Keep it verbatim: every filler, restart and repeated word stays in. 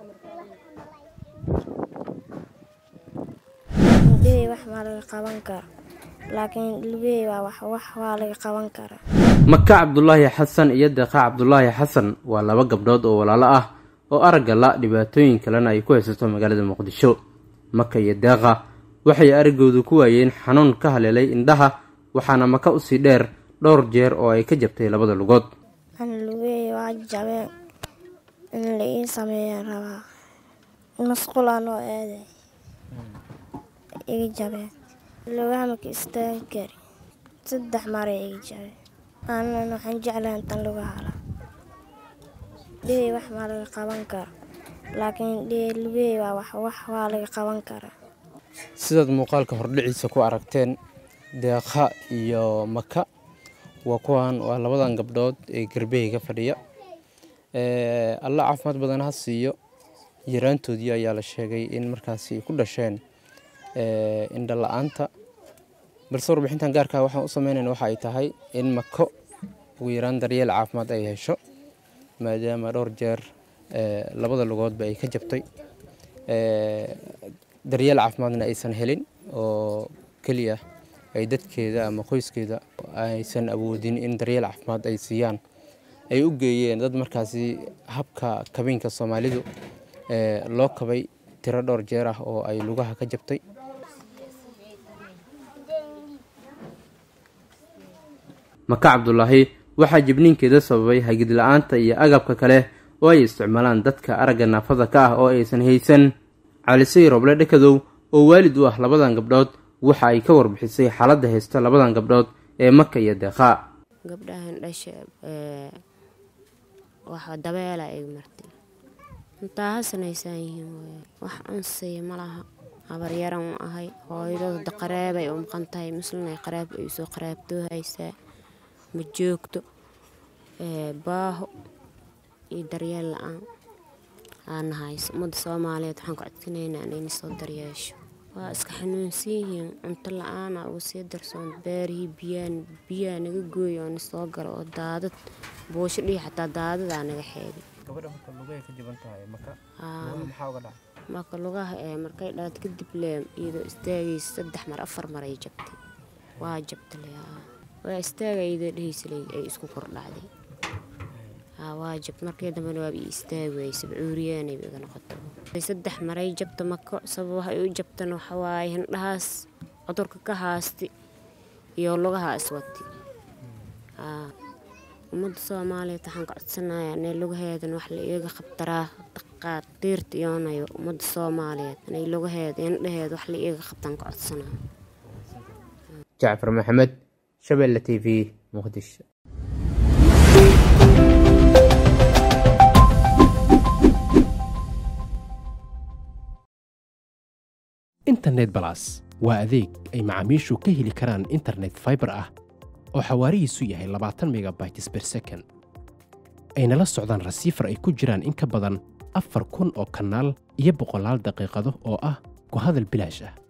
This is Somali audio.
Dee wax ma laga qaban karo laakiin lugeey waa wax wax waa laga qaban karaa. Maka Cabdullaahi Xasan iyo Deeqa Cabdullaahi Xasan waa laba gabdhood oo walaalo ah oo aragga la dhibaatooyin kalena ay ku haysato magaalada Muqdisho. Maka iyo Deeqa waxay araggoodu ku waayeen xanuun ka haleelay indhaha waxaana Maka u sii dheer dhowr jeer oo ay ka jabtay labada lugood. Aan lugeey waa jabeen in la ii sameeyo rabaa masquulaan oo aaday iga jabeen lugaha ma ka istaagi kari saddex mar iga jabeen aanan waxaan jeclahay intaan lugaha la dee wax ma laga qaban karo laakiin dee lugeey waa wax wax waa laga qaban karaa. Sidaad muuqaalka hordhiciisa ku aragteen Deeqa iyo Maka waa kuwan waa labadan gabdhood ee garbeyga fadhiya ee alla caafimaad badan ha siiyo yaraantoodii ayaa la sheegay in markaasi ku dhasheen ee indha la'aanta balse warbixintan gaarka waxaan u sameeynaynaa waxa ay tahay in Mako ugu yaraan daryeel caafimaad ay hesho maadaama dhowr jeer ee labada lugoodba ay ka jabtay ee daryeel caafimaadna aysan helin oo kaliya ay dadkeeda ama qoyskeeda aysan awoodin in daryeel caafimaad ay siiyaan ay u geeyeen dad markaasi habka kabinka Soomaalidu ee loo kabay tiro dhowr jeer ah oo ay lugaha ka jabtay. Maka Cabdullaahi waxaa jibniinkeeda sababay hagid la'aanta iyo agabka kale oo ay isticmaalaan dadka aragga naafada ka ah oo aysan haysan. Cali Sayid Roble Dhakadow oo waalid u ah labadan gabdhood waxa ay ka warbixisay xaaladda haysta labadan gabdhood ee Maka iyo Deeqa. Gabdhahan dhashay ee waxa dabeela ay martay inta hasanaysan yihiin wax ansay malaha abar yaran u ahay hooyadooda qareeb ay u maqantahay muslimay qareeb ay soo qareebto haysa ma joogto ee baaho iyo daryeel la'aan aan hayso mud Soomaaliyeed waxaan ku adkaynaynaa inay soo daryeesho waa iska xanuunsiin cunto la'aan oo sii darsoon beeri biyaan biyaan naga gooyo oo soo galo oo daadad boosho dhii xataa daadad aan naga xeebi gabadha marka lugaha ka jaban tahay Maka maxaa uga dhacay Maka lugaha ee markay dhaad kadib leem iyadoo istaagay saddex mar afar mar ay jabtay waa jabtay waa istaagay dhihiislay ay isku kordhacday waa jab markii dambe waa istaagay sabcuuriyeen ay iga noqotay saddex mar ay jabtay Maka sabab waxa ay u jabtan waxa waay indhahaas cudurka ka haasti iyo lugaha iswati ah umada Soomaaliyeed waxaan ka codsanayaa in lugaheedan wax la iga qabtaraa dhaqaatiirta iyoonayo umada Soomaaliyeed in lugaheedan indhaheed wax la iga qabtan ka codsanaa. Jaafar Maxamed Shabeelle T V Muqdisho. Internet Plus waa adeeg ay macaamiishu ka heli karaan internet fiber ah oo xawaarihiisu yahay labaatan megabytes per second ayna la socdaan rasiifar ay ku jiraan in ka badan afar kun oo kanaal iyo boqolaal daqiiqado oo ah ku hadal bilaash ah.